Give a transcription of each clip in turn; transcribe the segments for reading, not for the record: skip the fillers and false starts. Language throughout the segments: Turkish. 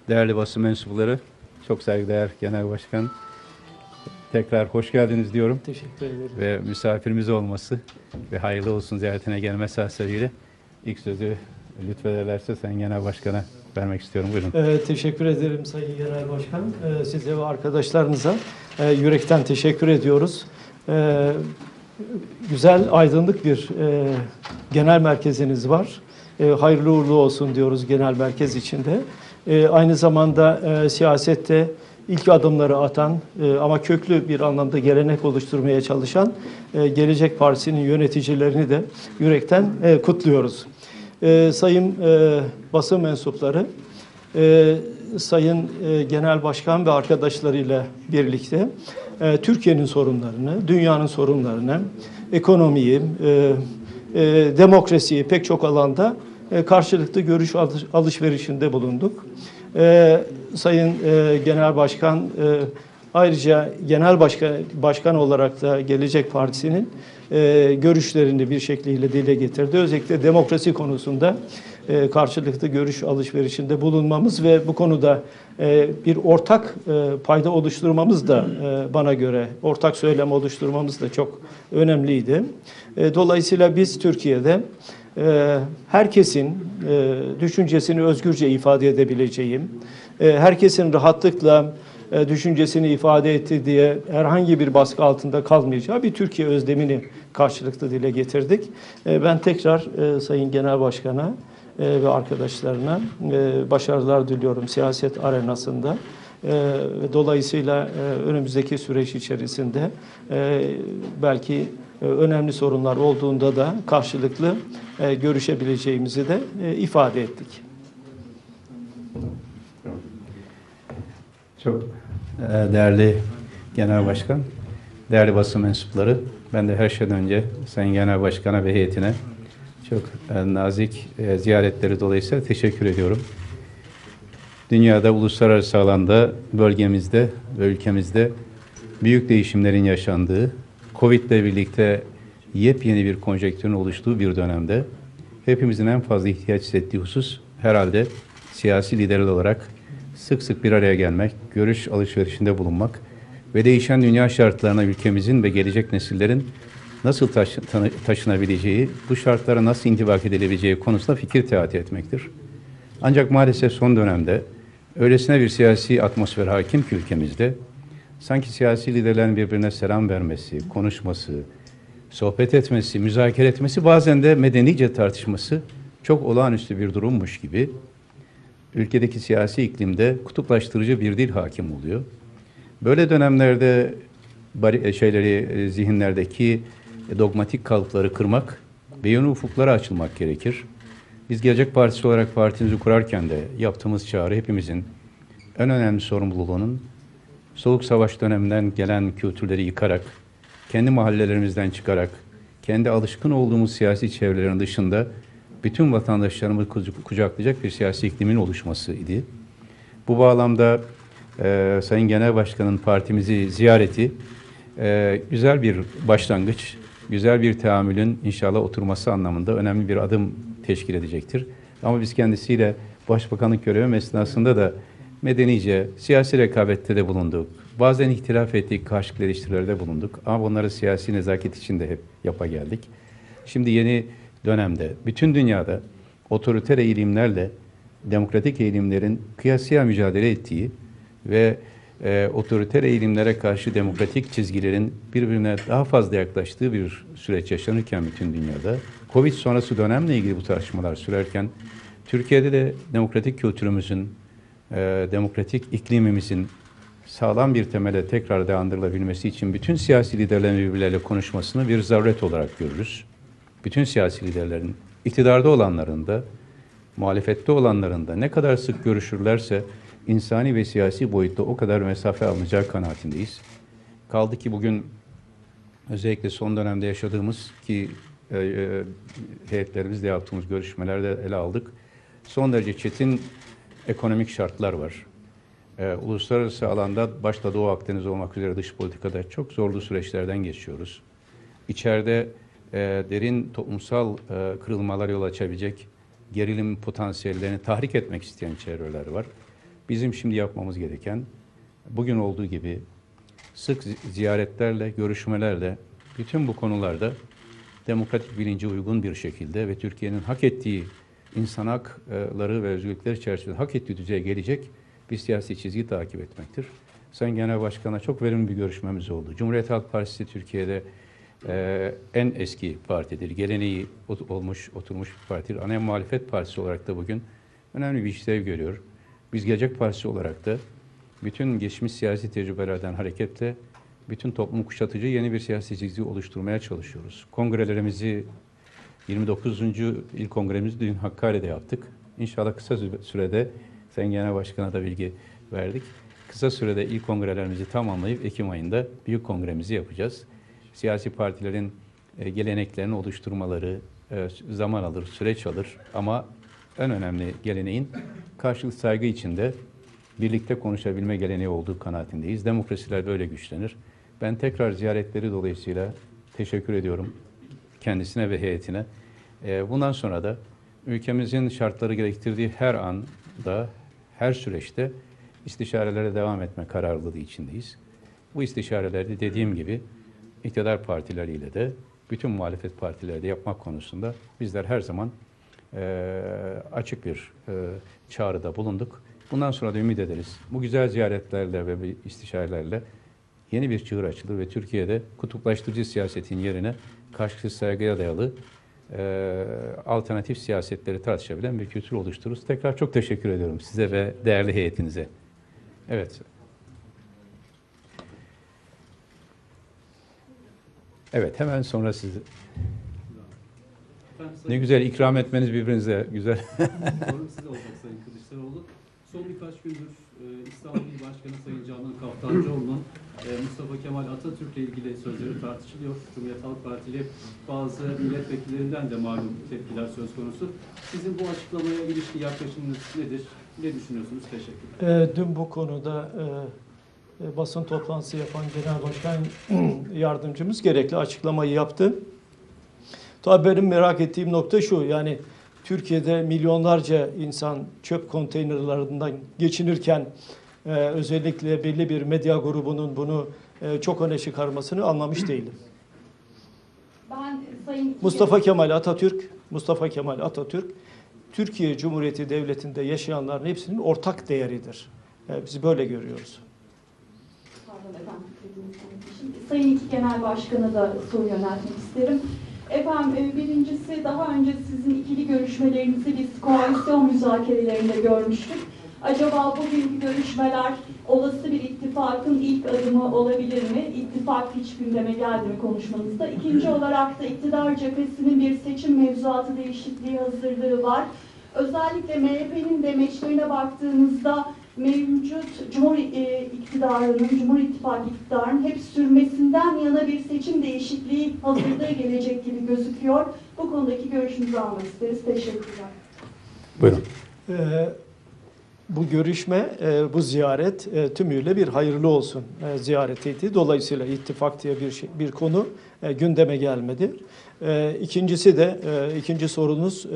Değerli basın mensupları, çok saygıdeğer Genel Başkan, tekrar hoş geldiniz diyorum. Teşekkür ederim. Ve misafirimiz olması ve hayırlı olsun ziyaretine gelmesi hasebiyle ilk sözü lütfederlerse Sayın Genel Başkan'a vermek istiyorum. Buyurun. Teşekkür ederim Sayın Genel Başkan. Size ve arkadaşlarınıza yürekten teşekkür ediyoruz. Güzel, aydınlık bir genel merkeziniz var. Hayırlı uğurlu olsun diyoruz genel merkez içinde. Aynı zamanda siyasette ilk adımları atan ama köklü bir anlamda gelenek oluşturmaya çalışan Gelecek Partisi'nin yöneticilerini de yürekten kutluyoruz. Sayın basın mensupları, Sayın Genel Başkan ve arkadaşlarıyla birlikte Türkiye'nin sorunlarını, dünyanın sorunlarını, ekonomiyi, demokrasiyi pek çok alanda karşılıklı görüş alışverişinde bulunduk. Sayın Genel Başkan ayrıca Genel Başkan olarak da Gelecek Partisi'nin görüşlerini bir şekliyle dile getirdi. Özellikle demokrasi konusunda karşılıklı görüş alışverişinde bulunmamız ve bu konuda bir ortak payda oluşturmamız da bana göre ortak söylem oluşturmamız da çok önemliydi. Dolayısıyla biz Türkiye'de herkesin düşüncesini özgürce ifade edebileceği, herkesin rahatlıkla düşüncesini ifade etti diye herhangi bir baskı altında kalmayacağı bir Türkiye özlemini karşılıklı dile getirdik. Ben tekrar Sayın Genel Başkan'a ve arkadaşlarına başarılar diliyorum siyaset arenasında. Dolayısıyla önümüzdeki süreç içerisinde belki önemli sorunlar olduğunda da karşılıklı görüşebileceğimizi de ifade ettik. Çok değerli Genel Başkan, değerli basın mensupları, ben de her şeyden önce Sayın Genel Başkan'a ve heyetine çok nazik ziyaretleri dolayısıyla teşekkür ediyorum. Dünyada, uluslararası alanda, bölgemizde ve ülkemizde büyük değişimlerin yaşandığı, Covid ile birlikte yepyeni bir konjektürün oluştuğu bir dönemde hepimizin en fazla ihtiyaç hissettiği husus herhalde siyasi liderler olarak sık sık bir araya gelmek, görüş alışverişinde bulunmak ve değişen dünya şartlarına ülkemizin ve gelecek nesillerin nasıl taşınabileceği, bu şartlara nasıl intibak edilebileceği konusunda fikir teati etmektir. Ancak maalesef son dönemde öylesine bir siyasi atmosfer hakim ki ülkemizde, sanki siyasi liderlerin birbirine selam vermesi, konuşması, sohbet etmesi, müzakere etmesi, bazen de medenice tartışması çok olağanüstü bir durummuş gibi ülkedeki siyasi iklimde kutuplaştırıcı bir dil hakim oluyor. Böyle dönemlerde zihinlerdeki dogmatik kalıpları kırmak ve yeni ufuklara açılmak gerekir. Biz Gelecek Partisi olarak partimizi kurarken de yaptığımız çağrı hepimizin en önemli sorumluluğunun Soğuk Savaş döneminden gelen kültürleri yıkarak, kendi mahallelerimizden çıkarak, kendi alışkın olduğumuz siyasi çevrelerin dışında bütün vatandaşlarımızı kucaklayacak bir siyasi iklimin oluşması idi. Bu bağlamda Sayın Genel Başkan'ın partimizi ziyareti güzel bir başlangıç, güzel bir teamülün inşallah oturması anlamında önemli bir adım teşkil edecektir. Ama biz kendisiyle başbakanlık görevi esnasında da medenice, siyasi rekabette de bulunduk. Bazen ihtilaf ettik, karşılıklı eleştirilerde bulunduk. Ama bunları siyasi nezaket içinde hep yapa geldik. Şimdi yeni dönemde bütün dünyada otoriter eğilimlerle demokratik eğilimlerin kıyasıya mücadele ettiği ve otoriter eğilimlere karşı demokratik çizgilerin birbirine daha fazla yaklaştığı bir süreç yaşanırken bütün dünyada, Covid sonrası dönemle ilgili bu tartışmalar sürerken, Türkiye'de de demokratik kültürümüzün, demokratik iklimimizin sağlam bir temele tekrar dayandırılabilmesi için bütün siyasi liderlerin birbirleriyle konuşmasını bir zaruret olarak görürüz. Bütün siyasi liderlerin, iktidarda olanların da, muhalefette olanların da ne kadar sık görüşürlerse insani ve siyasi boyutta o kadar mesafe alınacağı kanaatindeyiz. Kaldı ki bugün özellikle son dönemde yaşadığımız ki heyetlerimizle yaptığımız görüşmelerde ele aldık. Son derece çetin ekonomik şartlar var. Uluslararası alanda başta Doğu Akdeniz olmak üzere dış politikada çok zorlu süreçlerden geçiyoruz. İçeride derin toplumsal kırılmalar yol açabilecek gerilim potansiyellerini tahrik etmek isteyen çevreler var. Bizim şimdi yapmamız gereken, bugün olduğu gibi sık ziyaretlerle, görüşmelerle bütün bu konularda demokratik bilince uygun bir şekilde ve Türkiye'nin hak ettiği insan hakları ve özgürlükleri çerçevesinde hak ettiği düzeye gelecek bir siyasi çizgi takip etmektir. Sayın Genel Başkan'la çok verimli bir görüşmemiz oldu. Cumhuriyet Halk Partisi Türkiye'de en eski partidir. Geleneği oturmuş bir partidir. Ana muhalefet partisi olarak da bugün önemli bir işlev görüyor. Biz Gelecek Partisi olarak da bütün geçmiş siyasi tecrübelerden hareketle bütün toplumu kuşatıcı yeni bir siyasi çizgi oluşturmaya çalışıyoruz. Kongrelerimizi 29. İl Kongremizi dün Hakkari'de yaptık. İnşallah kısa sürede Sayın Genel Başkan'a da bilgi verdik. Kısa sürede ilk kongrelerimizi tamamlayıp Ekim ayında büyük kongremizi yapacağız. Siyasi partilerin geleneklerini oluşturmaları zaman alır, süreç alır ama en önemli geleneğin karşılıklı saygı içinde birlikte konuşabilme geleneği olduğu kanaatindeyiz. Demokrasiler böyle güçlenir. Ben tekrar ziyaretleri dolayısıyla teşekkür ediyorum kendisine ve heyetine. Bundan sonra da ülkemizin şartları gerektirdiği her anda, her süreçte istişarelere devam etme kararlılığı içindeyiz. Bu istişarelerde dediğim gibi iktidar partileriyle de bütün muhalefet partileri de yapmak konusunda bizler her zaman açık bir çağrıda bulunduk. Bundan sonra da ümit ederiz. Bu güzel ziyaretlerle ve istişarelerle yeni bir çığır açılır ve Türkiye'de kutuplaştırıcı siyasetin yerine karşılıklı saygıya dayalı alternatif siyasetleri tartışabilen bir kültür oluştururuz. Tekrar çok teşekkür ediyorum size ve değerli heyetinize. Evet. Evet, hemen sonra sizi. Ne güzel ikram etmeniz birbirinize güzel. Sorum size olacak Sayın Kılıçdaroğlu. Son birkaç gündür İstanbul İl Başkanı Sayın Canan Kaftancıoğlu'nun Mustafa Kemal Atatürk'le ilgili sözleri tartışılıyor. Cumhuriyet Halk Partili bazı milletvekillerinden de malum tepkiler söz konusu. Sizin bu açıklamaya ilişkin yaklaşımınız nedir? Ne düşünüyorsunuz? Teşekkürler. Dün bu konuda basın toplantısı yapan Genel Başkan Yardımcımız gerekli açıklamayı yaptı. Tabii benim merak ettiğim nokta şu, yani Türkiye'de milyonlarca insan çöp konteynerlarından geçinirken özellikle belli bir medya grubunun bunu çok öne çıkarmasını anlamış değilim. Ben Sayın Mustafa Kemal Atatürk, Türkiye Cumhuriyeti Devleti'nde yaşayanların hepsinin ortak değeridir. Biz böyle görüyoruz. Pardon efendim, Sayın İki Genel Başkan'a da soru yöneltmek isterim. Efendim, birincisi daha önce sizin ikili görüşmelerinizi biz koalisyon müzakerelerinde görmüştük. Acaba bugünkü görüşmeler olası bir ittifakın ilk adımı olabilir mi? İttifak hiç gündeme geldi mi konuşmanızda? İkinci olarak da iktidar cephesinin bir seçim mevzuatı değişikliği hazırlığı var. Özellikle MHP'nin demeçlerine baktığımızda mevcut Cumhur İttifakı iktidarının hep sürmesinden yana bir seçim değişikliği hazırlığı gelecek gibi gözüküyor. Bu konudaki görüşünüzü almak isteriz. Teşekkürler. Buyurun. Bu görüşme, bu ziyaret tümüyle bir hayırlı olsun ziyaretiydi. Dolayısıyla ittifak diye bir konu gündeme gelmedi. İkinci sorunuz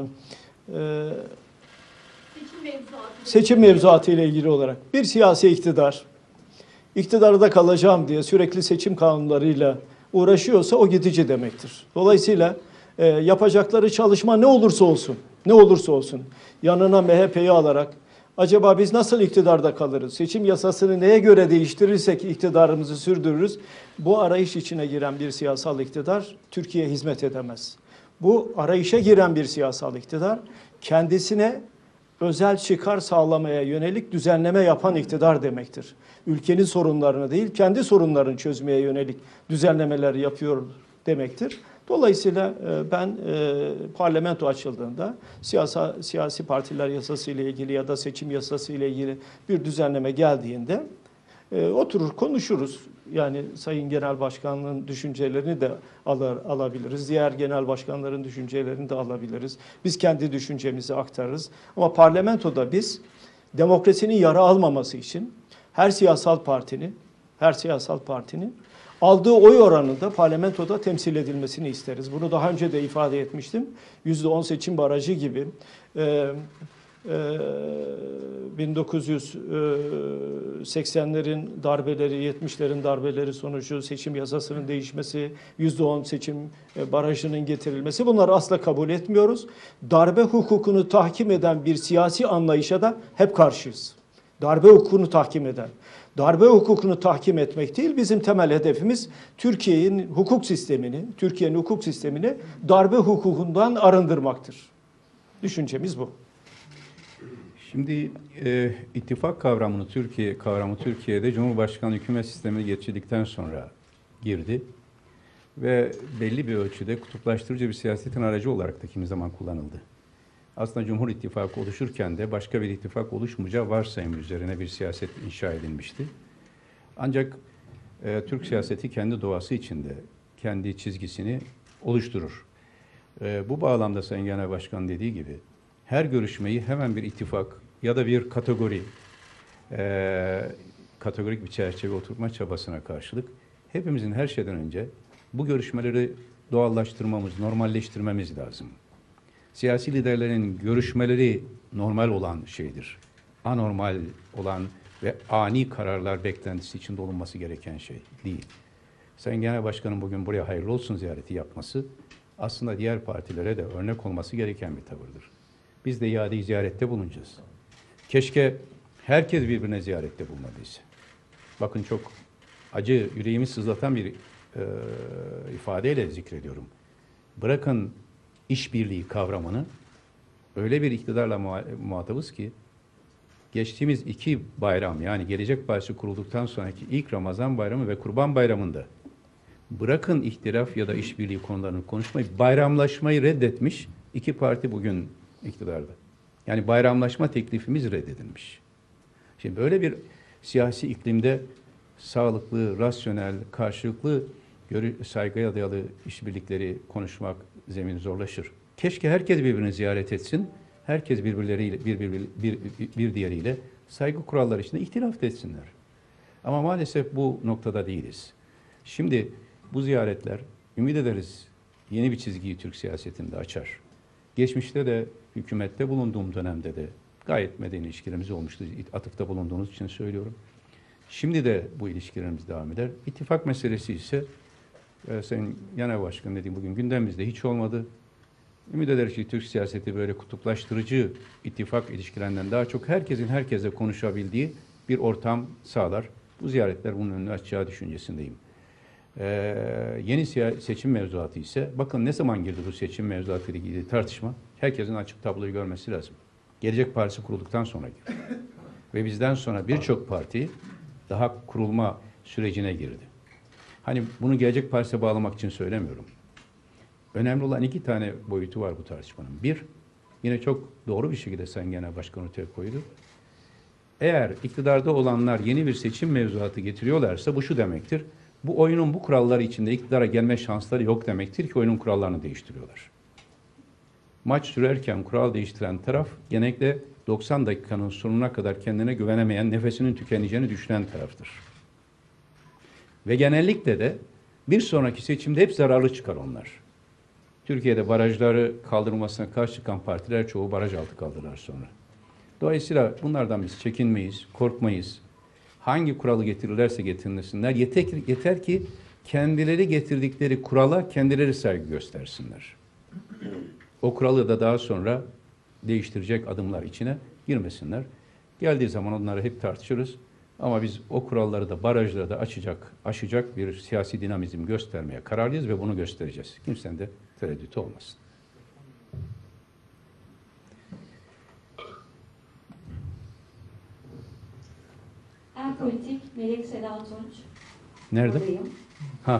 seçim mevzuatı ile ilgili olarak bir siyasi iktidarda kalacağım diye sürekli seçim kanunlarıyla uğraşıyorsa o gidici demektir. Dolayısıyla yapacakları çalışma ne olursa olsun yanına MHP'yi alarak acaba biz nasıl iktidarda kalırız? Seçim yasasını neye göre değiştirirsek iktidarımızı sürdürürüz? Bu arayış içine giren bir siyasal iktidar Türkiye'ye hizmet edemez. Bu arayışa giren bir siyasal iktidar kendisine özel çıkar sağlamaya yönelik düzenleme yapan iktidar demektir. Ülkenin sorunlarını değil, kendi sorunlarını çözmeye yönelik düzenlemeler yapıyor demektir. Dolayısıyla ben parlamento açıldığında siyasi partiler yasası ile ilgili ya da seçim yasası ile ilgili bir düzenleme geldiğinde oturur konuşuruz. Yani Sayın Genel Başkan'ın düşüncelerini de alabiliriz. Diğer genel başkanların düşüncelerini de alabiliriz. Biz kendi düşüncemizi aktarırız. Ama parlamentoda biz demokrasinin yara almaması için her siyasal partinin aldığı oy oranında parlamentoda temsil edilmesini isteriz. Bunu daha önce de ifade etmiştim. %10 seçim barajı gibi 1980'lerin darbeleri, 70'lerin darbeleri sonucu seçim yasasının değişmesi, %10 seçim barajının getirilmesi, bunları asla kabul etmiyoruz. Darbe hukukunu tahkim eden bir siyasi anlayışa da hep karşıyız. Darbe hukukunu tahkim eden. Darbe hukukunu tahkim etmek değil, bizim temel hedefimiz Türkiye'nin hukuk sistemini darbe hukukundan arındırmaktır. Düşüncemiz bu. Şimdi ittifak kavramını Türkiye'de Cumhurbaşkanı hükümet sistemini geçirdikten sonra girdi ve belli bir ölçüde kutuplaştırıcı bir siyasetin aracı olarak da kimi zaman kullanıldı. Aslında Cumhur İttifakı oluşurken de başka bir ittifak oluşmayacağı varsayım üzerine bir siyaset inşa edilmişti. Ancak Türk siyaseti kendi doğası içinde kendi çizgisini oluşturur. Bu bağlamda Sayın Genel Başkan dediği gibi her görüşmeyi hemen bir ittifak ya da bir kategorik bir çerçeve oturtma çabasına karşılık hepimizin her şeyden önce bu görüşmeleri doğallaştırmamız, normalleştirmemiz lazım. Siyasi liderlerin görüşmeleri normal olan şeydir. Anormal olan ve ani kararlar beklentisi içinde olunması gereken şey değil. Sayın Genel Başkan'ın bugün buraya hayırlı olsun ziyareti yapması aslında diğer partilere de örnek olması gereken bir tavırdır. Biz de iade-i ziyarette bulunacağız. Keşke herkes birbirine ziyarette bulunabilirse. Bakın çok acı, yüreğimi sızlatan bir ifadeyle zikrediyorum. Bırakın işbirliği kavramını, öyle bir iktidarla muhatabız ki geçtiğimiz 2 bayram, yani Gelecek Partisi kurulduktan sonraki ilk Ramazan Bayramı ve Kurban Bayramı'nda bırakın ihtilaf ya da işbirliği konularını konuşmayı, bayramlaşmayı reddetmiş 2 parti bugün iktidarda. Yani bayramlaşma teklifimiz reddedilmiş. Şimdi böyle bir siyasi iklimde sağlıklı, rasyonel, karşılıklı saygıya dayalı işbirlikleri konuşmak zemin zorlaşır. Keşke herkes birbirini ziyaret etsin. Herkes bir diğeriyle saygı kuralları içinde ihtilaf etsinler. Ama maalesef bu noktada değiliz. Şimdi bu ziyaretler ümit ederiz yeni bir çizgiyi Türk siyasetinde açar. Geçmişte de hükümette bulunduğum dönemde de gayet medeni ilişkilerimiz olmuştu. Atıfta bulunduğunuz için söylüyorum. Şimdi de bu ilişkilerimiz devam eder. İttifak meselesi ise Sayın Genel Başkan dediğim bugün gündemimizde hiç olmadı. Ümit ederiz ki Türk siyaseti böyle kutuplaştırıcı ittifak ilişkilerinden daha çok herkesin herkesle konuşabildiği bir ortam sağlar. Bu ziyaretler bunun önünü açacağı düşüncesindeyim. Yeni seçim mevzuatı ise, bakın ne zaman girdi bu seçim mevzuatı ile ilgili tartışma? Herkesin açık tabloyu görmesi lazım. Gelecek Partisi kurulduktan sonra girdi. Ve bizden sonra birçok parti daha kurulma sürecine girdi. Hani bunu Gelecek Partisi'ne bağlamak için söylemiyorum. Önemli olan 2 tane boyutu var bu tartışmanın. Bir, yine çok doğru bir şekilde Sayın Genel Başkan ortaya koydu. Eğer iktidarda olanlar yeni bir seçim mevzuatı getiriyorlarsa bu şu demektir. Bu oyunun bu kuralları içinde iktidara gelme şansları yok demektir ki oyunun kurallarını değiştiriyorlar. Maç sürerken kural değiştiren taraf genellikle 90 dakikanın sonuna kadar kendine güvenemeyen, nefesinin tükeneceğini düşünen taraftır. Ve genellikle de bir sonraki seçimde hep zararlı çıkar onlar. Türkiye'de barajları kaldırılmasına karşı çıkan partiler çoğu baraj altı kaldırırlar sonra. Dolayısıyla bunlardan biz çekinmeyiz, korkmayız. Hangi kuralı getirirlerse getirilsinler. Yeter ki kendileri getirdikleri kurala kendileri saygı göstersinler. O kuralı da daha sonra değiştirecek adımlar içine girmesinler. Geldiği zaman onları hep tartışırız. Ama biz o kuralları da barajları da aşacak bir siyasi dinamizm göstermeye kararlıyız ve bunu göstereceğiz. Kimsenin de tereddütü olmasın. En politik Melek Seda Tunç. Nerede? Oradayım. Ha.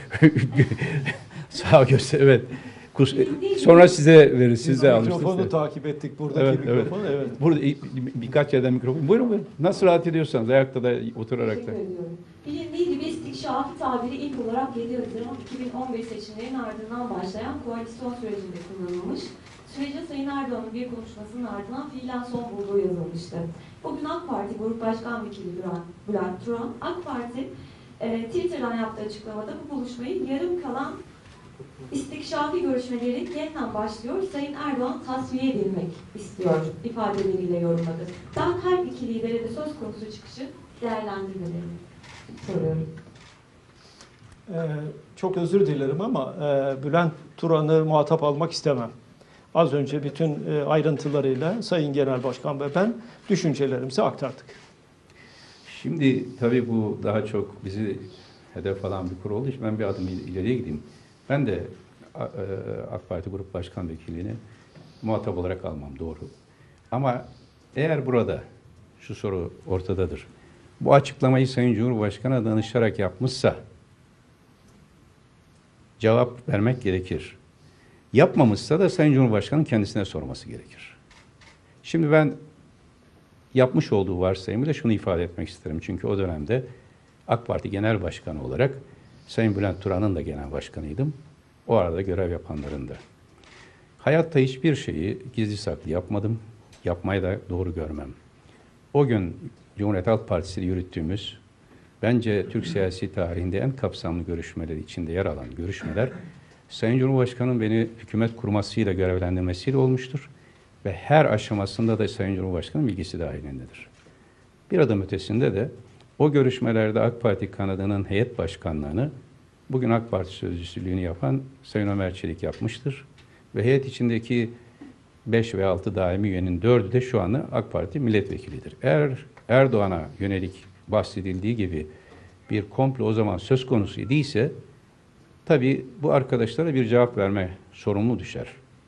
Sağ göster. Evet. Sonra size veririz. Siz de almıştınız. Mikrofonu takip ettik. Buradaki mikrofonu. Evet. Burada birkaç yerden mikrofon. Buyurun. Nasıl rahat ediyorsanız ayakta da oturarak da. Teşekkür ediyorum. Bilindiği gibi istikşafi tabiri ilk olarak 7 Haziran 2015 seçimlerinin ardından başlayan koalisyon sürecinde kullanılmış. Sürece Sayın Erdoğan'ın bir konuşmasının ardından fiilen son bulduğu yazılmıştı. Bugün AK Parti Grup Başkan Vekili Bülent Turan, AK Parti Twitter'dan yaptığı açıklamada bu buluşmayı yarım kalan İstikşafi görüşmeleri yeniden başlıyor. Sayın Erdoğan tasfiye edilmek istiyor ifadeleriyle yorumladı. Ben her iki lidere de söz konusu çıkışı değerlendirmelerini soruyorum. Çok özür dilerim ama Bülent Turan'ı muhatap almak istemem. Az önce bütün ayrıntılarıyla Sayın Genel Başkan ve ben düşüncelerimizi aktardık. Şimdi tabii bu daha çok bizi hedef alan bir kuru olduğu için ben bir adım ileriye gideyim. Ben de AK Parti Grup Başkan Vekilliğini muhatap olarak almam, doğru. Ama eğer burada şu soru ortadadır. Bu açıklamayı Sayın Cumhurbaşkanı'na danışarak yapmışsa cevap vermek gerekir. Yapmamışsa da Sayın Cumhurbaşkanı'nın kendisine sorması gerekir. Şimdi ben yapmış olduğu varsayımıyla şunu ifade etmek isterim. Çünkü o dönemde AK Parti Genel Başkanı olarak Sayın Bülent Turan'ın da genel başkanıydım. O arada görev yapanların da. Hayatta hiçbir şeyi gizli saklı yapmadım. Yapmayı da doğru görmem. O gün Cumhuriyet Halk Partisi'yle yürüttüğümüz, bence Türk siyasi tarihinde en kapsamlı görüşmeler içinde yer alan görüşmeler, Sayın Cumhurbaşkanı'nın beni hükümet kurmasıyla görevlendirmesiyle olmuştur. Ve her aşamasında da Sayın Cumhurbaşkanı'nın bilgisi dahilindedir. Bir adım ötesinde de o görüşmelerde AK Parti kanadının heyet başkanlığını bugün AK Parti sözcüsülüğünü yapan Sayın Ömer Çelik yapmıştır. Ve heyet içindeki 5 ve 6 daimi üyenin 4'ü de şu anda AK Parti milletvekilidir. Eğer Erdoğan'a yönelik bahsedildiği gibi bir komplo o zaman söz konusu idiyse, tabii bu arkadaşlara bir cevap verme sorumlu düşer.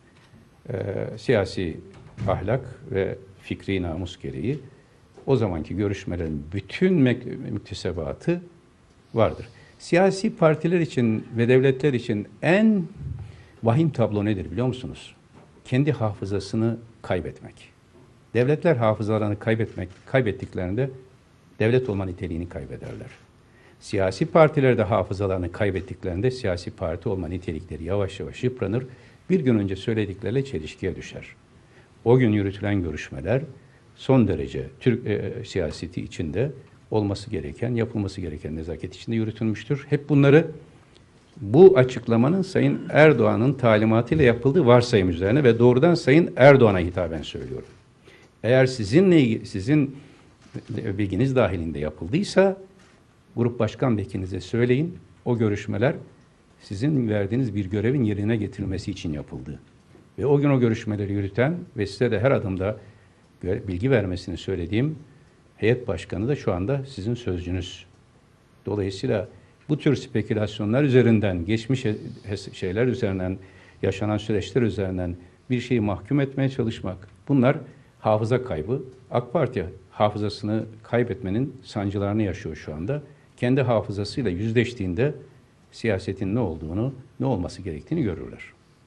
Siyasi ahlak ve fikri namus gereği o zamanki görüşmelerin bütün müktesebatı vardır. Siyasi partiler için ve devletler için en vahim tablo nedir biliyor musunuz? Kendi hafızasını kaybetmek. Devletler hafızalarını kaybettiklerinde devlet olma niteliğini kaybederler. Siyasi partiler de hafızalarını kaybettiklerinde siyasi parti olma nitelikleri yavaş yavaş yıpranır. Bir gün önce söyledikleriyle çelişkiye düşer. O gün yürütülen görüşmeler son derece Türk siyaseti içinde olması gereken, yapılması gereken nezaket içinde yürütülmüştür. Hep bunları bu açıklamanın Sayın Erdoğan'ın talimatıyla yapıldığı varsayım üzerine ve doğrudan Sayın Erdoğan'a hitaben söylüyorum. Eğer sizin bilginiz dahilinde yapıldıysa grup başkan vekilinize söyleyin, o görüşmeler sizin verdiğiniz bir görevin yerine getirilmesi için yapıldı. Ve o gün o görüşmeleri yürüten ve size de her adımda bilgi vermesini söylediğim heyet başkanı da şu anda sizin sözcünüz. Dolayısıyla bu tür spekülasyonlar üzerinden, geçmiş şeyler üzerinden, yaşanan süreçler üzerinden bir şeyi mahkum etmeye çalışmak, bunlar hafıza kaybı. AK Parti hafızasını kaybetmenin sancılarını yaşıyor şu anda. Kendi hafızasıyla yüzleştiğinde siyasetin ne olduğunu, ne olması gerektiğini görürler.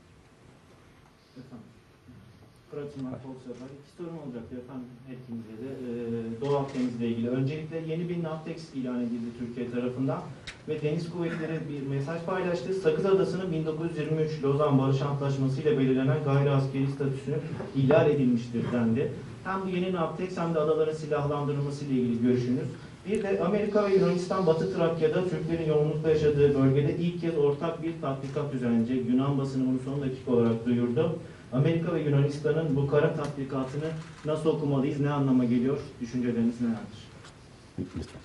Fırat İmar Kolçalar. İki sorum olacaktı efendim her ikimize de. Doğu Akdeniz'le ilgili. Öncelikle yeni bir NAVTEX ilan edildi Türkiye tarafından ve Deniz Kuvvetleri bir mesaj paylaştı. Sakız Adası'nın 1923 Lozan Barış Antlaşması ile belirlenen gayri askeri statüsünü ihlal edilmiştir dendi. Hem bu yeni NAVTEX hem de adaların silahlandırılması ile ilgili görüşünüz. Bir de Amerika ve Yunanistan Batı Trakya'da Türklerin yoğunlukla yaşadığı bölgede ilk kez ortak bir tatbikat düzenlenecek. Yunan basını bunu son dakika olarak duyurdu. Amerika ve Yunanistan'ın bu kara tatbikatını nasıl okumalıyız, ne anlama geliyor, düşünceleriniz nelerdir? Lütfen.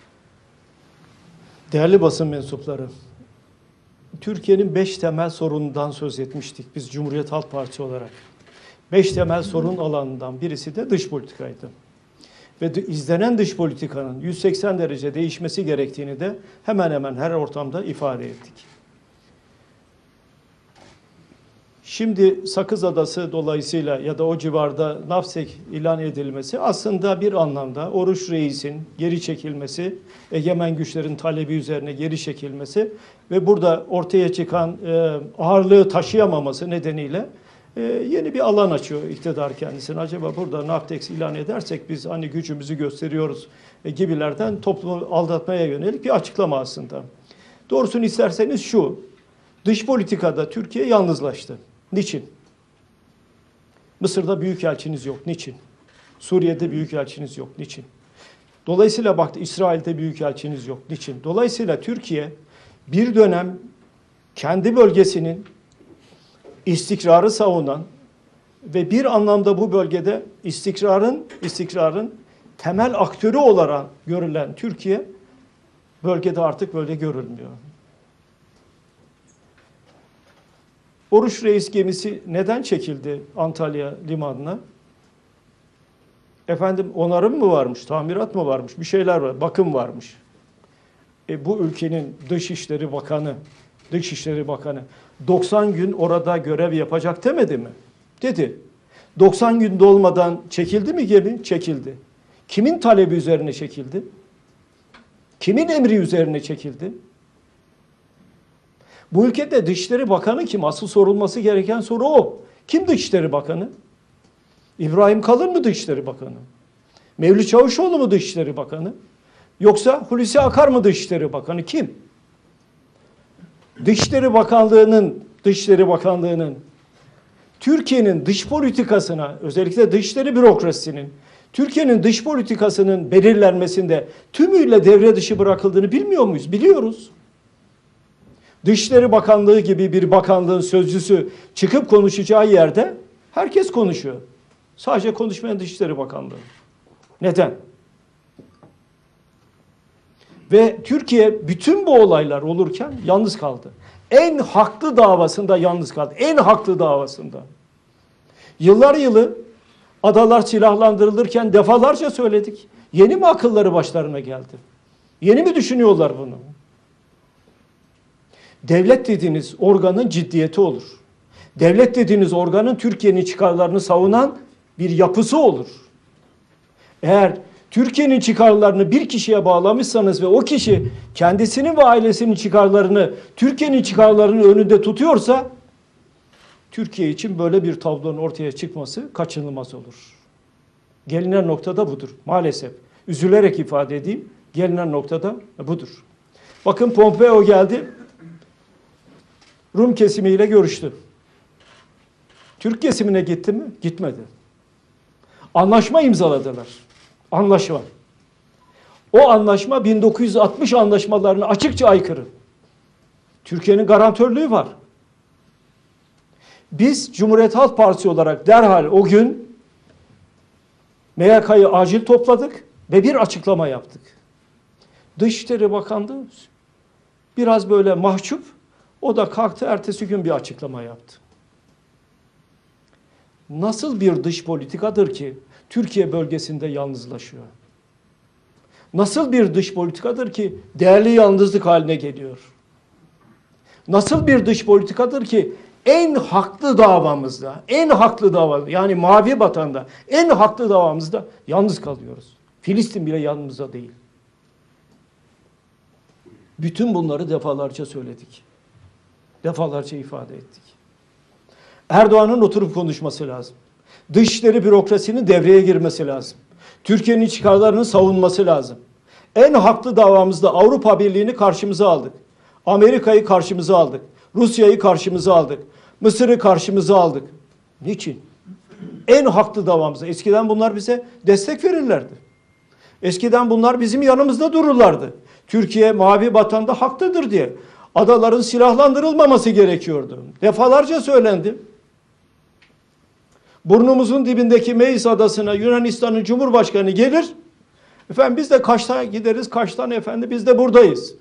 Değerli basın mensupları, Türkiye'nin 5 temel sorunundan söz etmiştik biz Cumhuriyet Halk Partisi olarak. 5 temel sorun alanından birisi de dış politikaydı. Ve izlenen dış politikanın 180 derece değişmesi gerektiğini de hemen hemen her ortamda ifade ettik. Şimdi Sakız Adası dolayısıyla ya da o civarda NAVTEX ilan edilmesi aslında bir anlamda Oruç Reis'in geri çekilmesi, egemen güçlerin talebi üzerine geri çekilmesi ve burada ortaya çıkan ağırlığı taşıyamaması nedeniyle yeni bir alan açıyor iktidar kendisine. Acaba burada NAVTEX ilan edersek biz hani gücümüzü gösteriyoruz gibilerden toplumu aldatmaya yönelik bir açıklama aslında. Doğrusunu isterseniz şu, dış politikada Türkiye yalnızlaştı. Niçin? Mısır'da büyükelçiniz yok. Niçin? Suriye'de büyükelçiniz yok. Niçin? Dolayısıyla baktı İsrail'de büyükelçiniz yok. Niçin? Dolayısıyla Türkiye bir dönem kendi bölgesinin istikrarı savunan ve bir anlamda bu bölgede istikrarın temel aktörü olarak görülen Türkiye bölgede artık böyle görülmüyor. Oruç Reis gemisi neden çekildi Antalya limanına? Efendim onarım mı varmış, tamirat mı varmış, bir şeyler var, bakım varmış. Bu ülkenin Dışişleri Bakanı 90 gün orada görev yapacak demedi mi? Dedi. 90 gün dolmadan çekildi mi gemi? Çekildi. Kimin talebi üzerine çekildi? Kimin emri üzerine çekildi? Bu ülkede Dışişleri Bakanı kim? Asıl sorulması gereken soru o. Kim Dışişleri Bakanı? İbrahim Kalın mı Dışişleri Bakanı? Mevlüt Çavuşoğlu mu Dışişleri Bakanı? Yoksa Hulusi Akar mı Dışişleri Bakanı? Kim? Dışişleri Bakanlığı'nın Türkiye'nin dış politikasına, özellikle dışişleri bürokrasisinin Türkiye'nin dış politikasının belirlenmesinde tümüyle devre dışı bırakıldığını bilmiyor muyuz? Biliyoruz. Dışişleri Bakanlığı gibi bir bakanlığın sözcüsü çıkıp konuşacağı yerde herkes konuşuyor. Sadece konuşmayan Dışişleri Bakanlığı. Neden? Ve Türkiye bütün bu olaylar olurken yalnız kaldı. En haklı davasında yalnız kaldı. En haklı davasında. Yıllar yılı adalar silahlandırılırken defalarca söyledik. Yeni mi akılları başlarına geldi? Yeni mi düşünüyorlar bunu? Devlet dediğiniz organın ciddiyeti olur. Devlet dediğiniz organın Türkiye'nin çıkarlarını savunan bir yapısı olur. Eğer Türkiye'nin çıkarlarını bir kişiye bağlamışsanız ve o kişi kendisinin ve ailesinin çıkarlarını Türkiye'nin çıkarlarının önünde tutuyorsa Türkiye için böyle bir tablonun ortaya çıkması kaçınılmaz olur. Gelinen noktada budur. Maalesef. Üzülerek ifade edeyim. Gelinen noktada budur. Bakın Pompeo geldi. Rum kesimiyle görüştü. Türk kesimine gitti mi? Gitmedi. Anlaşma imzaladılar. Anlaşma. O anlaşma 1960 anlaşmalarına açıkça aykırı. Türkiye'nin garantörlüğü var. Biz Cumhuriyet Halk Partisi olarak derhal o gün MYK'yı acil topladık ve bir açıklama yaptık. Dışişleri Bakanlığı biraz böyle mahcup, o da kalktı ertesi gün bir açıklama yaptı. Nasıl bir dış politikadır ki Türkiye bölgesinde yalnızlaşıyor? Nasıl bir dış politikadır ki değerli yalnızlık haline geliyor? Nasıl bir dış politikadır ki en haklı davamızda, yani Mavi Vatan'da, en haklı davamızda yalnız kalıyoruz. Filistin bile yanımızda değil. Bütün bunları defalarca söyledik. Defalarca ifade ettik. Erdoğan'ın oturup konuşması lazım. Dışişleri bürokrasinin devreye girmesi lazım. Türkiye'nin çıkarlarını savunması lazım. En haklı davamızda Avrupa Birliği'ni karşımıza aldık. Amerika'yı karşımıza aldık. Rusya'yı karşımıza aldık. Mısır'ı karşımıza aldık. Niçin? En haklı davamızda. Eskiden bunlar bize destek verirlerdi. Eskiden bunlar bizim yanımızda dururlardı. Türkiye Mavi Vatan'da haklıdır diye. Adaların silahlandırılmaması gerekiyordu. Defalarca söylendi. Burnumuzun dibindeki Meis Adası'na Yunanistan'ın Cumhurbaşkanı gelir. Efendim biz de Kaş'ta gideriz. Kaş'tan efendim biz de buradayız.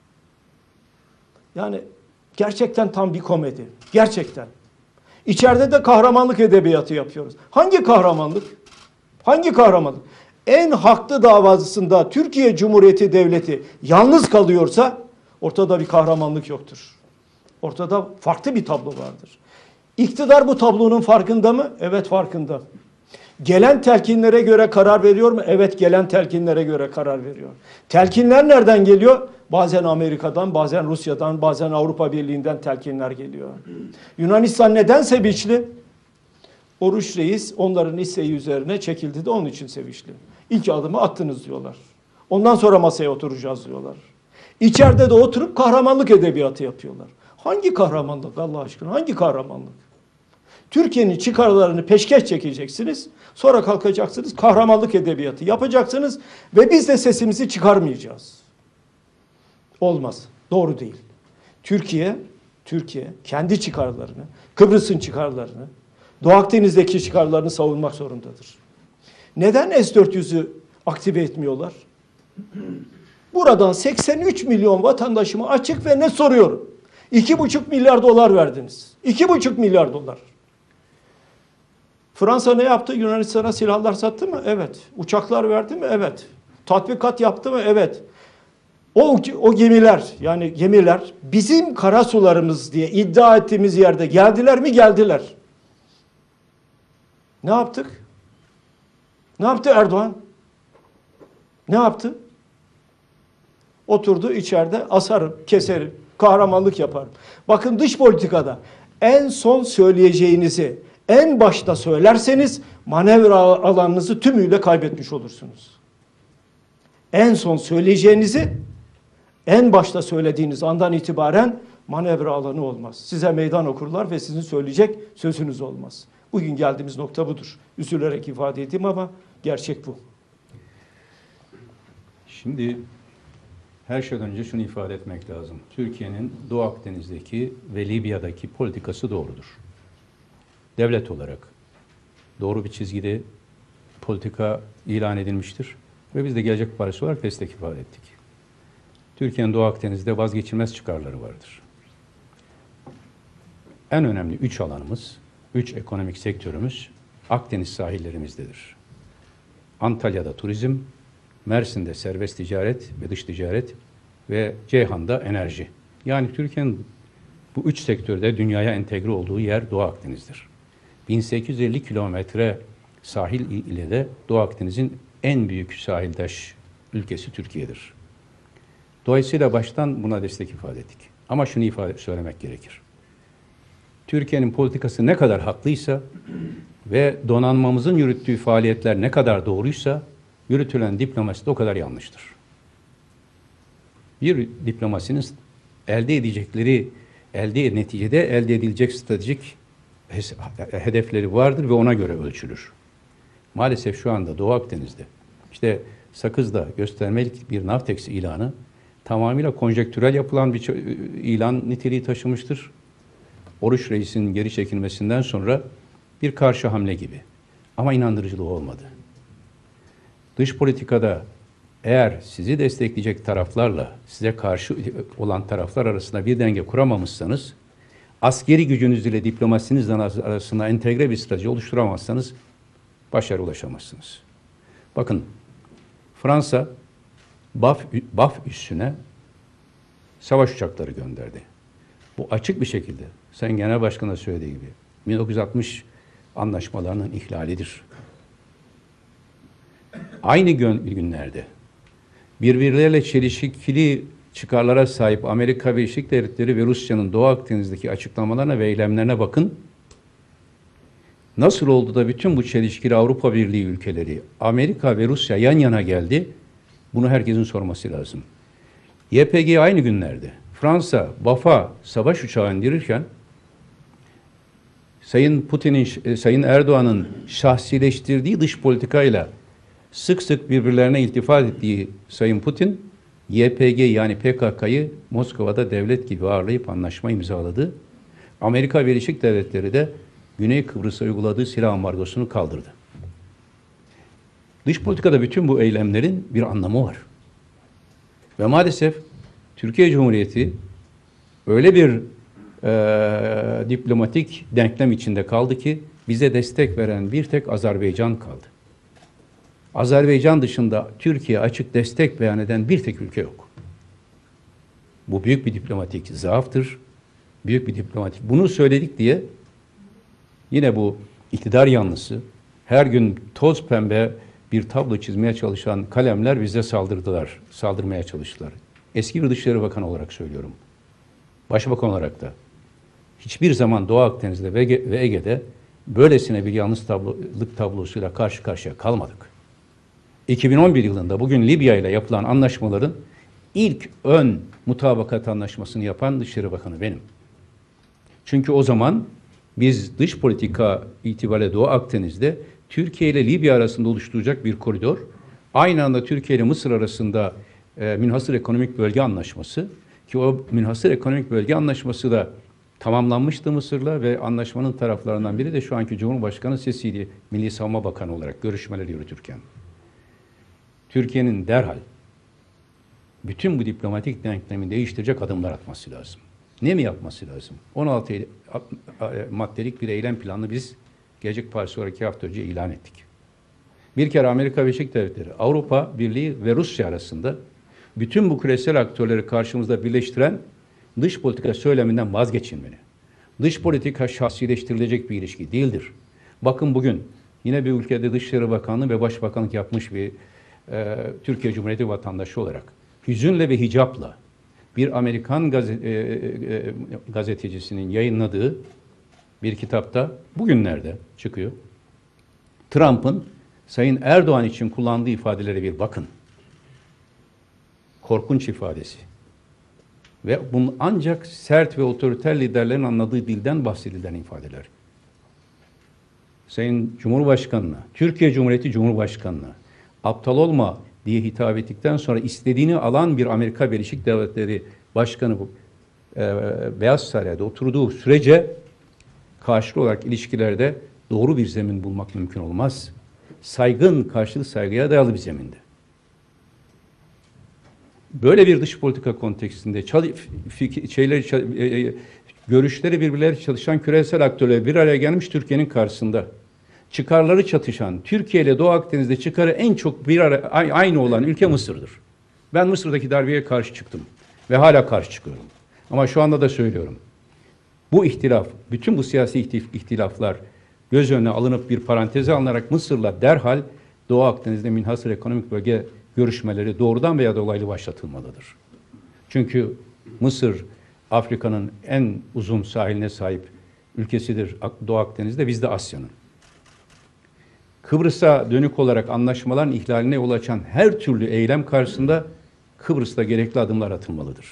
Yani gerçekten tam bir komedi. Gerçekten. İçeride de kahramanlık edebiyatı yapıyoruz. Hangi kahramanlık? Hangi kahramanlık? En haklı davasında Türkiye Cumhuriyeti Devleti yalnız kalıyorsa ortada bir kahramanlık yoktur. Ortada farklı bir tablo vardır. İktidar bu tablonun farkında mı? Evet, farkında. Gelen telkinlere göre karar veriyor mu? Evet, gelen telkinlere göre karar veriyor. Telkinler nereden geliyor? Bazen Amerika'dan, bazen Rusya'dan, bazen Avrupa Birliği'nden telkinler geliyor. Yunanistan neden sevinçli? Oruç Reis onların isteği üzerine çekildi de onun için sevinçli. İlk adımı attınız diyorlar. Ondan sonra masaya oturacağız diyorlar. İçeride de oturup kahramanlık edebiyatı yapıyorlar. Hangi kahramanlık Allah aşkına? Hangi kahramanlık? Türkiye'nin çıkarlarını peşkeş çekeceksiniz. Sonra kalkacaksınız, kahramanlık edebiyatı yapacaksınız ve biz de sesimizi çıkarmayacağız. Olmaz. Doğru değil. Türkiye Türkiye kendi çıkarlarını, Kıbrıs'ın çıkarlarını, Doğu Akdeniz'deki çıkarlarını savunmak zorundadır. Neden S-400'ü aktive etmiyorlar? Buradan 83 milyon vatandaşıma açık ve net soruyorum. 2,5 milyar dolar verdiniz. 2,5 milyar dolar. Fransa ne yaptı? Yunanistan'a silahlar sattı mı? Evet. Uçaklar verdi mi? Evet. Tatbikat yaptı mı? Evet. O gemiler, yani gemiler bizim karasularımız diye iddia ettiğimiz yerde geldiler mi? Geldiler. Ne yaptık? Ne yaptı Erdoğan? Ne yaptı? Oturdu içeride asarım, keserim, kahramanlık yaparım. Bakın dış politikada en son söyleyeceğinizi en başta söylerseniz manevra alanınızı tümüyle kaybetmiş olursunuz. En son söyleyeceğinizi en başta söylediğiniz andan itibaren manevra alanı olmaz. Size meydan okurlar ve sizin söyleyecek sözünüz olmaz. Bugün geldiğimiz nokta budur. Üzülerek ifade edeyim ama gerçek bu. Şimdi her şeyden önce şunu ifade etmek lazım. Türkiye'nin Doğu Akdeniz'deki ve Libya'daki politikası doğrudur. Devlet olarak doğru bir çizgide politika ilan edilmiştir ve biz de Gelecek Partisi olarak destek ifade ettik. Türkiye'nin Doğu Akdeniz'de vazgeçilmez çıkarları vardır. En önemli 3 alanımız, 3 ekonomik sektörümüz Akdeniz sahillerimizdedir. Antalya'da turizm, Mersin'de serbest ticaret ve dış ticaret ve Ceyhan'da enerji. Yani Türkiye'nin bu 3 sektörde dünyaya entegre olduğu yer Doğu Akdeniz'dir. 1850 kilometre sahil ile de Doğu Akdeniz'in en büyük sahildaş ülkesi Türkiye'dir. Dolayısıyla baştan buna destek ifade ettik. Ama şunu söylemek gerekir. Türkiye'nin politikası ne kadar haklıysa ve donanmamızın yürüttüğü faaliyetler ne kadar doğruysa yürütülen diplomasi de o kadar yanlıştır. Bir diplomasinin neticede elde edilecek stratejik hedefleri vardır ve ona göre ölçülür. Maalesef şu anda Doğu Akdeniz'de işte Sakız'da göstermelik bir Navtex ilanı tamamıyla konjektürel yapılan bir ilan niteliği taşımıştır. Oruç Reis'in geri çekilmesinden sonra bir karşı hamle gibi. Ama inandırıcılığı olmadı. Dış politikada eğer sizi destekleyecek taraflarla size karşı olan taraflar arasında bir denge kuramamışsanız, askeri gücünüz ile diplomasiniz arasında entegre bir strateji oluşturamazsanız başarı ulaşamazsınız. Bakın, Fransa Baf üssüne savaş uçakları gönderdi. Bu açık bir şekilde Sayın Genel Başkan'a söylediği gibi 1960 anlaşmalarının ihlalidir. Aynı günlerde birbirleriyle çelişkili çıkarlara sahip Amerika Birleşik Devletleri ve Rusya'nın Doğu Akdeniz'deki açıklamalarına ve eylemlerine bakın. Nasıl oldu da bütün bu çelişkili Avrupa Birliği ülkeleri, Amerika ve Rusya yan yana geldi? Bunu herkesin sorması lazım. YPG aynı günlerde Fransa, Baf'a savaş uçağı indirirken Sayın Erdoğan'ın şahsileştirdiği dış politikayla sık sık birbirlerine iltifat ettiği Sayın Putin, YPG yani PKK'yı Moskova'da devlet gibi ağırlayıp anlaşma imzaladı. Amerika Birleşik Devletleri de Güney Kıbrıs'a uyguladığı silah ambargosunu kaldırdı. Dış politikada bütün bu eylemlerin bir anlamı var. Ve maalesef Türkiye Cumhuriyeti öyle bir diplomatik denklem içinde kaldı ki bize destek veren bir tek Azerbaycan kaldı. Azerbaycan dışında Türkiye açık destek beyan eden bir tek ülke yok. Bu büyük bir diplomatik zaaftır. Büyük bir diplomatik. Bunu söyledik diye yine bu iktidar yanlısı her gün toz pembe bir tablo çizmeye çalışan kalemler bize saldırmaya çalıştılar. Eski bir Dışişleri Bakanı olarak söylüyorum. Başbakan olarak da. Hiçbir zaman Doğu Akdeniz'de ve Ege'de böylesine bir yanlış tablosuyla karşı karşıya kalmadık. 2011 yılında bugün Libya ile yapılan anlaşmaların ilk ön mutabakat anlaşmasını yapan Dışişleri Bakanı benim. Çünkü o zaman biz dış politika itibariyle Doğu Akdeniz'de Türkiye ile Libya arasında oluşturacak bir koridor, aynı anda Türkiye ile Mısır arasında münhasır ekonomik bölge anlaşması ki o münhasır ekonomik bölge anlaşması da tamamlanmıştı Mısır'la ve anlaşmanın taraflarından biri de şu anki Cumhurbaşkanı Sisi'ydi, Milli Savunma Bakanı olarak görüşmeleri yürütürken. Türkiye'nin derhal bütün bu diplomatik denklemini değiştirecek adımlar atması lazım. Ne mi yapması lazım? 16 maddelik bir eylem planını biz Gelecek Partisi olarak 2 hafta önce ilan ettik. Bir kere Amerika Birleşik Devletleri, Avrupa Birliği ve Rusya arasında bütün bu küresel aktörleri karşımızda birleştiren dış politika söyleminden vazgeçilmeli. Dış politika şahsileştirilecek bir ilişki değildir. Bakın bugün yine bir ülkede Dışişleri Bakanlığı ve Başbakanlık yapmış bir Türkiye Cumhuriyeti vatandaşı olarak hüzünle ve hicapla bir Amerikan gazetecisinin yayınladığı bir kitapta bugünlerde çıkıyor. Trump'ın Sayın Erdoğan için kullandığı ifadelere bir bakın. Korkunç ifadesi. Ve bunun ancak sert ve otoriter liderlerin anladığı dilden bahsedilen ifadeler. Sayın Cumhurbaşkanı'na, Türkiye Cumhuriyeti Cumhurbaşkanı'na aptal olma diye hitap ettikten sonra istediğini alan bir Amerika Birleşik Devletleri Başkanı bu Beyaz Saray'da oturduğu sürece karşılıklı olarak ilişkilerde doğru bir zemin bulmak mümkün olmaz. Saygın, karşılıklı saygıya dayalı bir zeminde. Böyle bir dış politika kontekstinde görüşleri birbirleri çalışan küresel aktörler bir araya gelmiş Türkiye'nin karşısında. Çıkarları çatışan, Türkiye ile Doğu Akdeniz'de çıkarı en çok aynı olan ülke Mısır'dır. Ben Mısır'daki darbeye karşı çıktım ve hala karşı çıkıyorum. Ama şu anda da söylüyorum. Bu ihtilaf, bütün bu siyasi ihtilaflar göz önüne alınıp bir paranteze alınarak Mısır'la derhal Doğu Akdeniz'de münhasır ekonomik bölge görüşmeleri doğrudan veya dolaylı başlatılmalıdır. Çünkü Mısır, Afrika'nın en uzun sahiline sahip ülkesidir Doğu Akdeniz'de, biz de Asya'nın. Kıbrıs'a dönük olarak anlaşmaların ihlaline yol açan her türlü eylem karşısında Kıbrıs'ta gerekli adımlar atılmalıdır.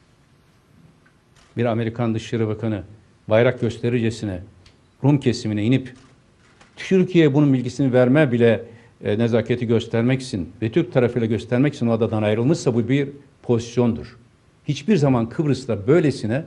Bir Amerikan Dışişleri Bakanı bayrak göstericesine Rum kesimine inip Türkiye bunun bilgisini verme bile nezaketi göstermek için ve Türk tarafıyla göstermek için o adadan ayrılmışsa bu bir pozisyondur. Hiçbir zaman Kıbrıs'ta böylesine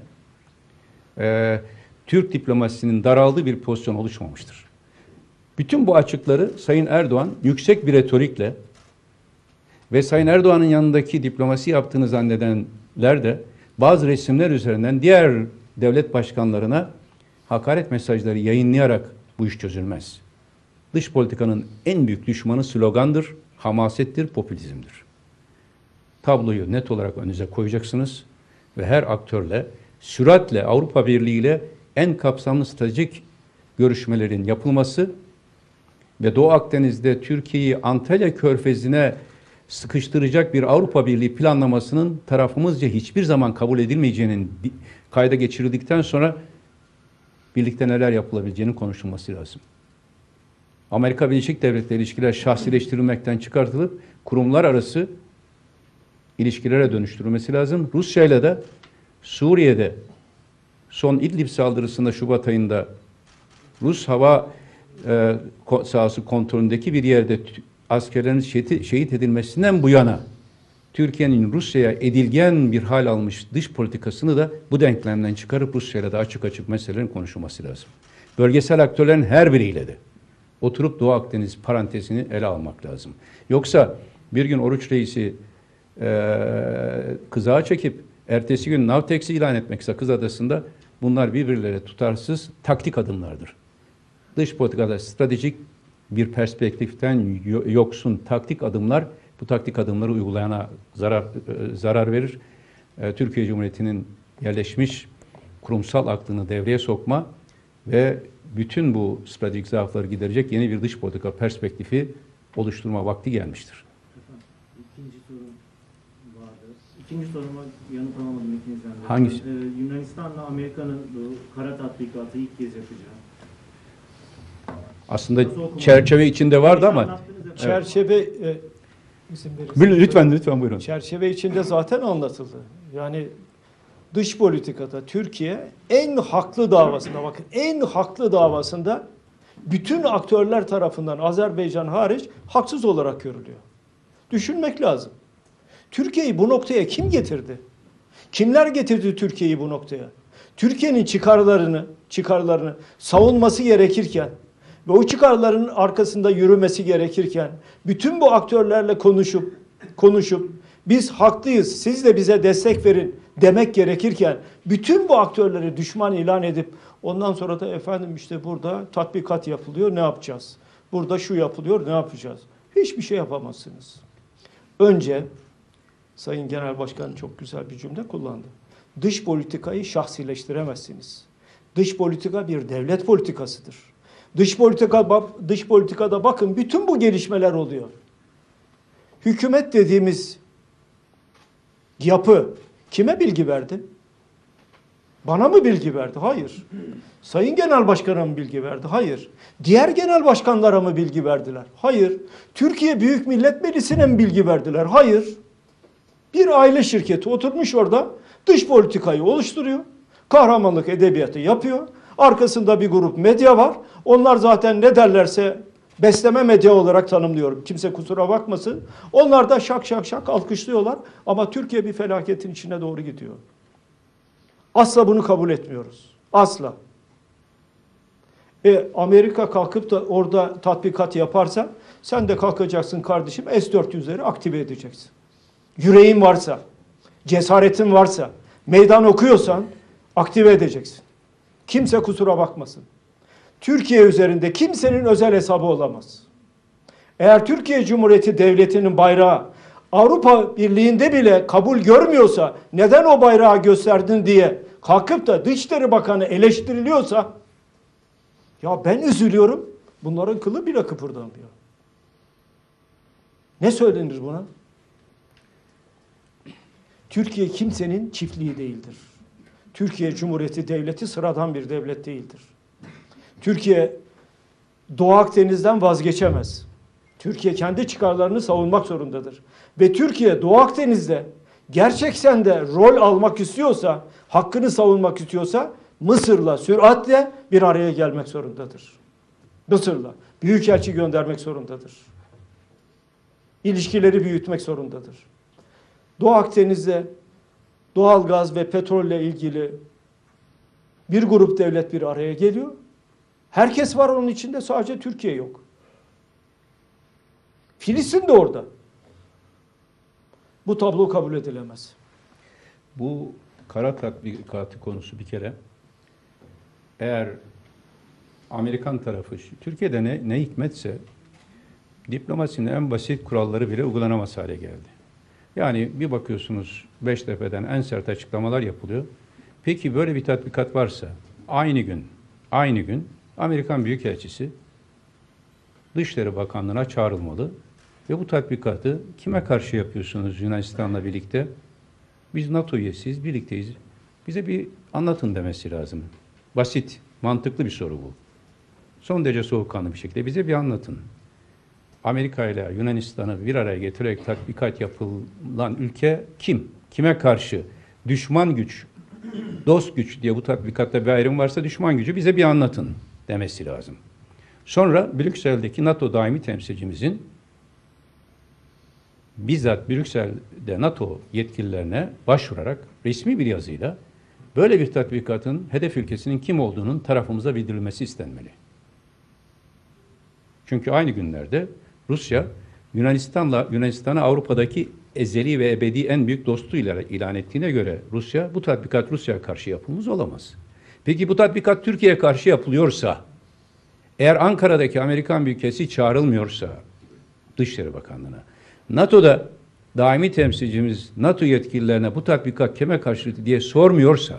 Türk diplomasisinin daraldığı bir pozisyon oluşmamıştır. Bütün bu açıkları Sayın Erdoğan yüksek bir retorikle ve Sayın Erdoğan'ın yanındaki diplomasi yaptığını zannedenler de bazı resimler üzerinden diğer devlet başkanlarına hakaret mesajları yayınlayarak bu iş çözülmez. Dış politikanın en büyük düşmanı slogandır, hamasettir, popülizmdir. Tabloyu net olarak önünüze koyacaksınız ve her aktörle, süratle Avrupa Birliği ile en kapsamlı stratejik görüşmelerin yapılması ve Doğu Akdeniz'de Türkiye'yi Antalya Körfezi'ne sıkıştıracak bir Avrupa Birliği planlamasının tarafımızca hiçbir zaman kabul edilmeyeceğinin kayda geçirildikten sonra birlikte neler yapılabileceğinin konuşulması lazım. Amerika Birleşik Devletleri ilişkiler şahsileştirilmekten çıkartılıp kurumlar arası ilişkilere dönüştürülmesi lazım. Rusya ile de Suriye'de son İdlib saldırısında Şubat ayında Rus hava sahası kontrolündeki bir yerde askerlerin şehit edilmesinden bu yana Türkiye'nin Rusya'ya edilgen bir hal almış dış politikasını da bu denklemden çıkarıp Rusya'yla da açık açık meselelerin konuşulması lazım. Bölgesel aktörlerin her biriyle de oturup Doğu Akdeniz parantezini ele almak lazım. Yoksa bir gün Oruç Reis'i kızağa çekip ertesi gün Navtex'i ilan etmek Sakız Adası'nda bunlar birbirleriyle tutarsız taktik adımlardır. Dış politikada stratejik bir perspektiften yoksun taktik adımlar bu taktik adımları uygulayana zarar verir. Türkiye Cumhuriyeti'nin yerleşmiş kurumsal aklını devreye sokma ve bütün bu stratejik zaafları giderecek yeni bir dış politika perspektifi oluşturma vakti gelmiştir. İkinci sorum vardı. İkinci soruma yanıt alamadım ikinizden de. Hangisi? Yunanistan'la Amerika'nın bu kara tatbikatı ilk kez yapacağı. Aslında çerçeve içinde vardı ama Anlattınız efendim. Çerçeve izin verirseniz. lütfen buyurun. Çerçeve içinde zaten anlatıldı. Yani dış politikada Türkiye en haklı davasında, bakın en haklı davasında bütün aktörler tarafından Azerbaycan hariç haksız olarak görülüyor. Düşünmek lazım. Türkiye'yi bu noktaya kim getirdi? Kimler getirdi Türkiye'yi bu noktaya? Türkiye'nin çıkarlarını savunması gerekirken ve o çıkarların arkasında yürümesi gerekirken bütün bu aktörlerle konuşup biz haklıyız, siz de bize destek verin demek gerekirken bütün bu aktörleri düşman ilan edip ondan sonra da efendim işte burada tatbikat yapılıyor, ne yapacağız? Burada şu yapılıyor, ne yapacağız? Hiçbir şey yapamazsınız. Önce Sayın Genel Başkan çok güzel bir cümle kullandı. Dış politikayı şahsileştiremezsiniz. Dış politika bir devlet politikasıdır. Dış politikada bakın bütün bu gelişmeler oluyor. Hükümet dediğimiz yapı kime bilgi verdi? Bana mı bilgi verdi? Hayır. Sayın Genel Başkan'a mı bilgi verdi? Hayır. Diğer genel başkanlara mı bilgi verdiler? Hayır. Türkiye Büyük Millet Meclisi'ne mi bilgi verdiler? Hayır. Bir aile şirketi oturmuş orada dış politikayı oluşturuyor. Kahramanlık edebiyatı yapıyor. Arkasında bir grup medya var. Onlar zaten ne derlerse besleme medya olarak tanımlıyorum. Kimse kusura bakmasın. Onlar da şak şak şak alkışlıyorlar. Ama Türkiye bir felaketin içine doğru gidiyor. Asla bunu kabul etmiyoruz. Asla. Amerika kalkıp da orada tatbikat yaparsa sen de kalkacaksın kardeşim S-400'leri aktive edeceksin. Yüreğin varsa, cesaretin varsa, meydan okuyorsan aktive edeceksin. Kimse kusura bakmasın. Türkiye üzerinde kimsenin özel hesabı olamaz. Eğer Türkiye Cumhuriyeti Devleti'nin bayrağı Avrupa Birliği'nde bile kabul görmüyorsa neden o bayrağı gösterdin diye kalkıp da Dışişleri Bakanı eleştiriliyorsa ya ben üzülüyorum. Bunların kılı bile kıpırdamıyor. Ne söylenir buna? Türkiye kimsenin çiftliği değildir. Türkiye Cumhuriyeti Devleti sıradan bir devlet değildir. Türkiye Doğu Akdeniz'den vazgeçemez. Türkiye kendi çıkarlarını savunmak zorundadır. Ve Türkiye Doğu Akdeniz'de gerçekten de rol almak istiyorsa, hakkını savunmak istiyorsa Mısır'la süratle bir araya gelmek zorundadır. Mısır'la büyükelçi göndermek zorundadır. İlişkileri büyütmek zorundadır. Doğu Akdeniz'de doğal gaz ve petrolle ilgili bir grup devlet bir araya geliyor. Herkes var onun içinde, sadece Türkiye yok. Filistin de orada. Bu tablo kabul edilemez. Bu kara tatbikatı konusu bir kere eğer Amerikan tarafı, Türkiye'de ne hikmetse diplomasinin en basit kuralları bile uygulanamaz hale geldi. Yani bir bakıyorsunuz Beştepe'den en sert açıklamalar yapılıyor. Peki böyle bir tatbikat varsa aynı gün Amerikan Büyükelçisi Dışişleri Bakanlığı'na çağrılmalı ve bu tatbikatı kime karşı yapıyorsunuz Yunanistan'la birlikte? Biz NATO üyesiyiz, birlikteyiz. Bize bir anlatın demesi lazım. Basit, mantıklı bir soru bu. Son derece soğukkanlı bir şekilde bize bir anlatın. Amerika ile Yunanistan'ı bir araya getirerek tatbikat yapılan ülke kim? Kime karşı? Düşman güç, dost güç diye bu tatbikatta bir ayrım varsa düşman gücü bize bir anlatın demesi lazım. Sonra Brüksel'deki NATO daimi temsilcimizin bizzat Brüksel'de NATO yetkililerine başvurarak resmi bir yazıyla böyle bir tatbikatın hedef ülkesinin kim olduğunun tarafımıza bildirilmesi istenmeli. Çünkü aynı günlerde Rusya, Yunanistan'ı Avrupa'daki ezeli ve ebedi en büyük dostuyla ilan ettiğine göre bu tatbikat Rusya'ya karşı yapılmış olamaz. Peki bu tatbikat Türkiye'ye karşı yapılıyorsa, eğer Ankara'daki Amerikan Büyükelçisi çağrılmıyorsa Dışişleri Bakanlığı'na, NATO'da daimi temsilcimiz NATO yetkililerine bu tatbikat kime karşı diye sormuyorsa,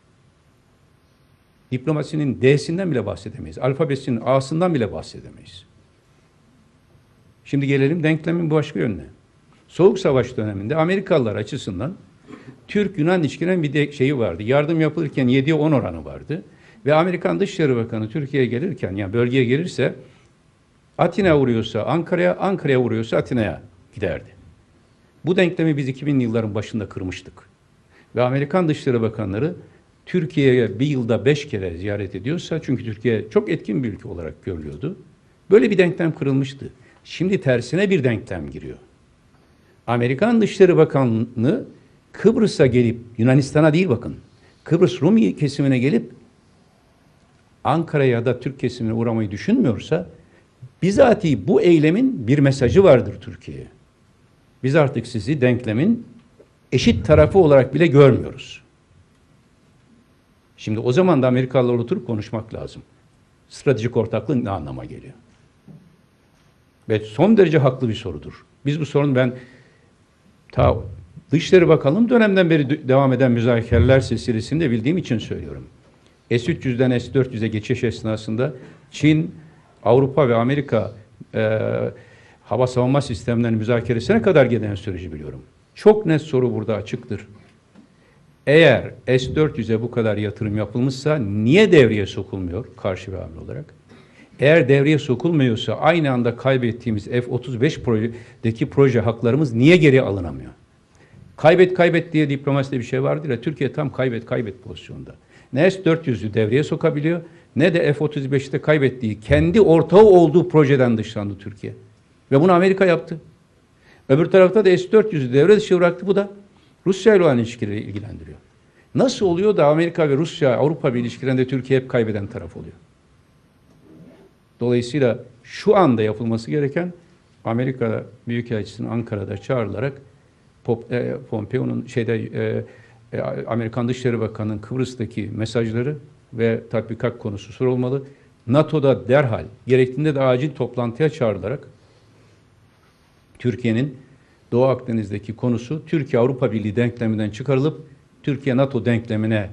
diplomasinin D'sinden bile bahsedemeyiz, alfabesinin A'sından bile bahsedemeyiz. Şimdi gelelim denklemin başka yönüne. Soğuk Savaş döneminde Amerikalılar açısından Türk-Yunan ilişkilerinin bir şeyi vardı. Yardım yapılırken 7'ye 10 oranı vardı. Ve Amerikan Dışişleri Bakanı Türkiye'ye gelirken, yani bölgeye gelirse Atina'ya uğruyorsa Ankara'ya, Ankara'ya uğruyorsa Atina'ya giderdi. Bu denklemi biz 2000'li yılların başında kırmıştık. Ve Amerikan Dışişleri Bakanları Türkiye'ye bir yılda 5 kere ziyaret ediyorsa, çünkü Türkiye çok etkin bir ülke olarak görülüyordu. Böyle bir denklem kırılmıştı. Şimdi tersine bir denklem giriyor. Amerikan Dışişleri Bakanlığı Kıbrıs'a gelip, Yunanistan'a değil bakın, Kıbrıs Rum kesimine gelip Ankara'ya ya da Türk kesimine uğramayı düşünmüyorsa bizatihi bu eylemin bir mesajı vardır Türkiye'ye. Biz artık sizi denklemin eşit tarafı olarak bile görmüyoruz. Şimdi o zaman da Amerikalılarla oturup konuşmak lazım. Stratejik ortaklık ne anlama geliyor? Ve son derece haklı bir sorudur. Biz bu sorun ben ta Dışişleri Bakanlığım dönemden beri devam eden müzakereler silsilesinde bildiğim için söylüyorum. S-300'den S-400'e geçiş esnasında Çin, Avrupa ve Amerika hava savunma sistemlerinin müzakeresine kadar gelen süreci biliyorum. Çok net soru burada açıktır. Eğer S-400'e bu kadar yatırım yapılmışsa niye devreye sokulmuyor karşı bir hamle olarak? Eğer devreye sokulmuyorsa aynı anda kaybettiğimiz F-35 projedeki proje haklarımız niye geri alınamıyor? Kaybet diye diplomaside bir şey vardır ya, Türkiye tam kaybet pozisyonda. Ne S-400'ü devreye sokabiliyor ne de F-35'te kaybettiği kendi ortağı olduğu projeden dışlandı Türkiye. Ve bunu Amerika yaptı. Öbür tarafta da S-400'ü devre dışı bıraktı. Bu da Rusya ile olan ilişkileri ilgilendiriyor. Nasıl oluyor da Amerika ve Rusya, Avrupa bir ilişkilerinde Türkiye hep kaybeden taraf oluyor? Dolayısıyla şu anda yapılması gereken Amerika Büyükelçisi'nin Ankara'da çağrılarak Pompeo'nun Amerikan Dışişleri Bakanı'nın Kıbrıs'taki mesajları ve tatbikat konusu sorulmalı. NATO'da derhal gerektiğinde de acil toplantıya çağrılarak Türkiye'nin Doğu Akdeniz'deki konusu Türkiye-Avrupa Birliği denkleminden çıkarılıp Türkiye-NATO denklemine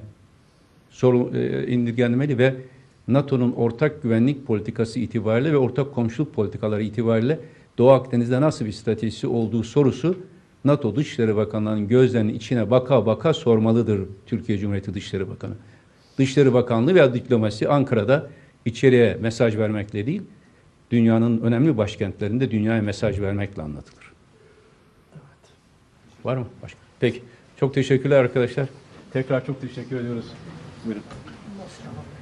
indirgenmeli ve NATO'nun ortak güvenlik politikası itibariyle ve ortak komşuluk politikaları itibariyle Doğu Akdeniz'de nasıl bir stratejisi olduğu sorusu NATO Dışişleri Bakanlığı'nın gözlerinin içine baka baka sormalıdır Türkiye Cumhuriyeti Dışişleri Bakanı. Dışişleri Bakanlığı veya diplomasi Ankara'da içeriye mesaj vermekle değil, dünyanın önemli başkentlerinde dünyaya mesaj vermekle anlatılır. Evet. Var mı başka? Peki. Çok teşekkürler arkadaşlar. Tekrar çok teşekkür ediyoruz. Buyurun.